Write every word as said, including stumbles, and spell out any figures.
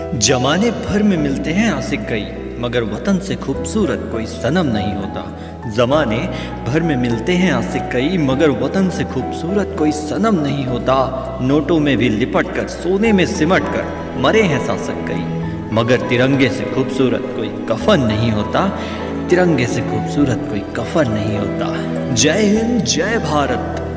जमाने भर में मिलते हैं आशिक कई, मगर वतन से खूबसूरत कोई सनम नहीं होता। जमाने भर में मिलते हैं आशिक कई, मगर वतन से खूबसूरत कोई सनम नहीं होता। नोटों में भी लिपट कर, सोने में सिमट कर मरे हैं शासक कई, मगर तिरंगे से खूबसूरत कोई कफन नहीं होता। तिरंगे से खूबसूरत कोई कफन नहीं होता। जय हिंद, जय भारत।